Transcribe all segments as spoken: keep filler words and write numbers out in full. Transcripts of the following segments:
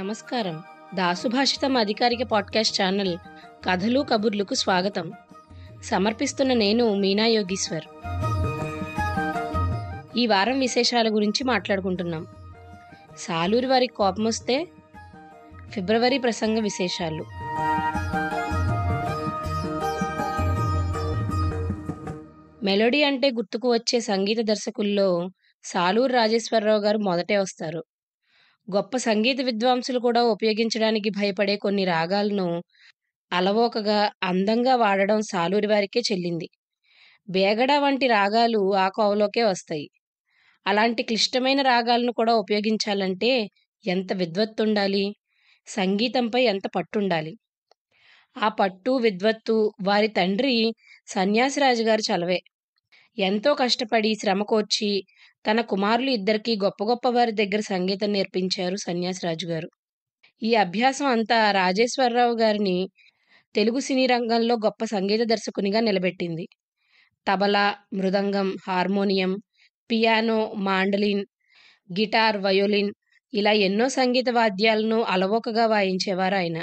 నమస్కారం. దాసుభాషితం అధికారిక podcast channel కథలు కబుర్లకు స్వాగతం. సమర్పిస్తున్న నేను మీనా యోగీశ్వర్. ఈ వారం విశేషాల గురించి మాట్లాడుకుంటున్నాం. సాలూరి వారికి కోపమొస్తే ఫిబ్రవరి ప్రసంగ విశేషాలు. మెలోడీ అంటే గుర్తుకు వచ్చే సంగీత దర్శకుల్లో సాలూరి రాజేశ్వరరావు గారు మొదటే వస్తారు. గొప్ప సంగీత విద్వాంసులు కూడా ఉపయోగించడానికి భయపడే కొన్ని రాగాలను అలవోకగా అందంగా వాడడం సాలూరి వారికే చెల్లింది. బేగడ వంటి రాగాలు ఆ కోవలోకే వస్తాయి. అలాంటి క్లిష్టమైన రాగాలను కూడా ఉపయోగించాలంటే ఎంత విద్వత్తుండాలి, సంగీతంపై ఎంత పట్టుండాలి. ఆ పట్టు విద్వత్తు వారి తండ్రి సన్యాసిరాజు గారి చలవే. ఎంతో కష్టపడి శ్రమకోర్చి తన కుమారులు ఇద్దరికీ గొప్ప గొప్ప వారి దగ్గర సంగీతం నేర్పించారు సన్యాసిరాజు గారు. ఈ అభ్యాసం అంతా రాజేశ్వరరావు గారిని తెలుగు సినీ రంగంలో గొప్ప సంగీత దర్శకునిగా నిలబెట్టింది. Tabla, mridangam, harmonium, piano, mandolin, guitar, violin ఇలా ఎన్నో సంగీత వాద్యాలను అలవోకగా వాయించేవారు ఆయన.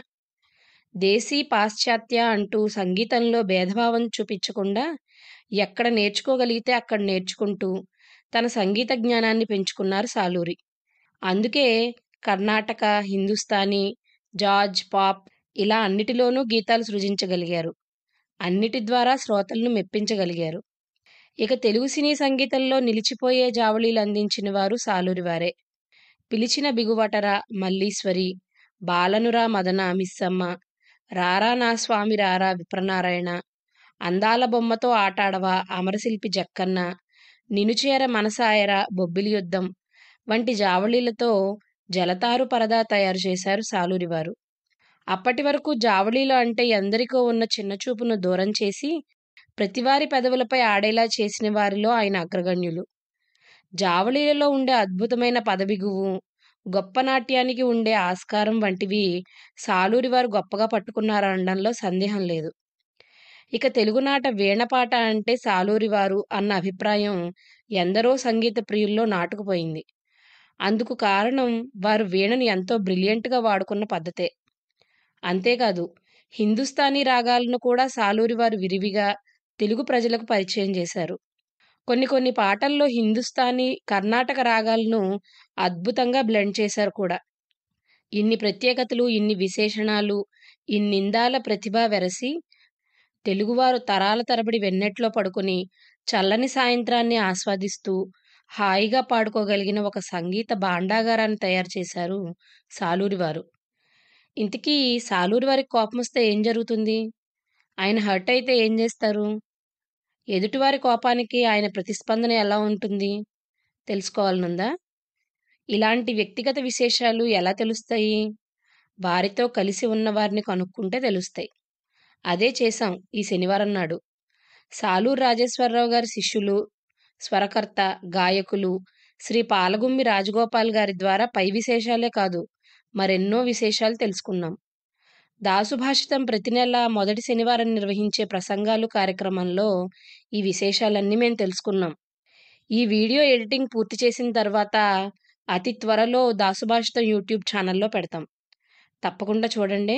దేశీ పాశ్చాత్య అంటూ సంగీతంలో భేదభావం చూపించకుండా ఎక్కడ నేర్చుకోగలిగితే అక్కడ నేర్చుకుంటూ తన సంగీత జ్ఞానాన్ని పెంచుకున్నారు సాలూరి. అందుకే కర్ణాటక, హిందుస్థానీ, జాజ్, పాప్ ఇలా అన్నిటిలోనూ గీతాలు సృజించగలిగారు. అన్నిటి ద్వారా శ్రోతలను మెప్పించగలిగారు. ఇక తెలుగు సినీ సంగీతంలో నిలిచిపోయే జావళీలు అందించిన వారు సాలూరి వారే. పిలిచిన బిగువటర, మల్లీశ్వరి, బాలనురా మదన మిస్సమ్మ, రారా నా స్వామి రారా విప్రనారాయణ, అందాల బొమ్మతో ఆటాడవా, అమరశిల్పి జక్కన్న, నినుచేర మనసాయర, బొబ్బిలి యుద్ధం వంటి జావళీలతో జలతారు పరదా తయారు చేశారు సాలూరివారు. అప్పటి వరకు జావళీలు అంటే ఎందరికో ఉన్న చిన్నచూపును దూరం చేసి ప్రతివారి పెదవులపై ఆడేలా చేసిన వారిలో ఆయన అగ్రగణ్యులు. జావళీలలో ఉండే అద్భుతమైన పదబిగువు, గొప్ప నాట్యానికి ఉండే ఆస్కారం వంటివి సాలూరివారు గొప్పగా పట్టుకున్నారనడంలో సందేహం లేదు. ఇక తెలుగునాట వీణపాట అంటే సాలూరివారు అన్న అభిప్రాయం ఎందరో సంగీత ప్రియుల్లో నాటుకుపోయింది. అందుకు కారణం వారు వీణను ఎంతో బ్రిలియంట్గా వాడుకున్న పద్ధతే. అంతేకాదు హిందుస్థానీ రాగాలను కూడా సాలూరివారు విరివిగా తెలుగు ప్రజలకు పరిచయం చేశారు. కొన్ని కొన్ని పాటల్లో హిందుస్థానీ, కర్ణాటక రాగాలను అద్భుతంగా బ్లెండ్ చేశారు కూడా. ఇన్ని ప్రత్యేకతలు, ఇన్ని విశేషణాలు, ఇన్నిందాల ప్రతిభ వెరసి తెలుగువారు తరాల తరబడి వెన్నెట్లో పడుకుని చల్లని సాయంత్రాన్ని ఆస్వాదిస్తూ హాయిగా పాడుకోగలిగిన ఒక సంగీత భాండాగారాన్ని తయారు చేశారు సాలూరివారు. ఇంతకీ సాలూరి వారికి కోపం వస్తే ఏం జరుగుతుంది? ఆయన హర్ట్ అయితే ఏం చేస్తారు? ఎదుటివారి కోపానికి ఆయన ప్రతిస్పందన ఎలా ఉంటుంది? తెలుసుకోవాలనుందా? ఇలాంటి వ్యక్తిగత విశేషాలు ఎలా తెలుస్తాయి? వారితో కలిసి ఉన్న వారిని కనుక్కుంటే తెలుస్తాయి. అదే చేశాం ఈ శనివారం నాడు. సాలూరి రాజేశ్వరరావు గారి శిష్యులు, స్వరకర్త, గాయకులు శ్రీ పాలగుమ్మి రాజగోపాల్ గారి ద్వారా పై విశేషాలే కాదు మరెన్నో విశేషాలు తెలుసుకున్నాం. దాసుభాషితం ప్రతి నెల మొదటి శనివారం నిర్వహించే ప్రసంగాలు కార్యక్రమంలో ఈ విశేషాలన్నీ మేము తెలుసుకున్నాం. ఈ వీడియో ఎడిటింగ్ పూర్తి చేసిన తర్వాత అతి త్వరలో దాసుభాషితం యూట్యూబ్ ఛానల్లో పెడతాం. తప్పకుండా చూడండి.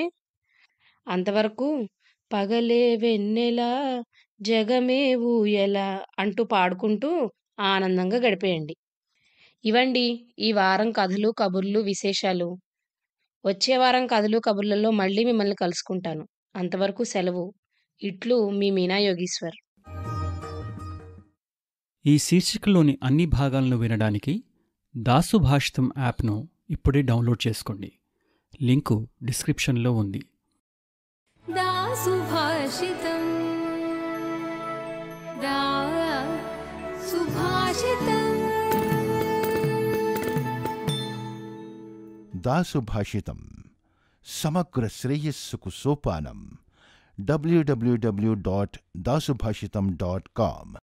అంతవరకు పగలే వెన్నెలా జగమే ఊయలా అంటూ పాడుకుంటూ ఆనందంగా గడిపేయండి. ఇవండి ఈ వారం కథలు కబుర్లు విశేషాలు. వచ్చే వారం కథలు కబుర్లలో మళ్ళీ మిమ్మల్ని కలుసుకుంటాను. అంతవరకు సెలవు. ఇట్లు మీ మీనా యోగీశ్వర్. ఈ శీర్షికలోని అన్ని భాగాలను వినడానికి దాసుభాషితం యాప్ను ఇప్పుడే డౌన్లోడ్ చేసుకోండి. లింకు డిస్క్రిప్షన్లో ఉంది. దాసుభాషితం దాసుభాషితం దాసుభాషితం సమగ్ర శ్రేయస్సుకు సోపానం. W W W dot Dasubhashitam dot com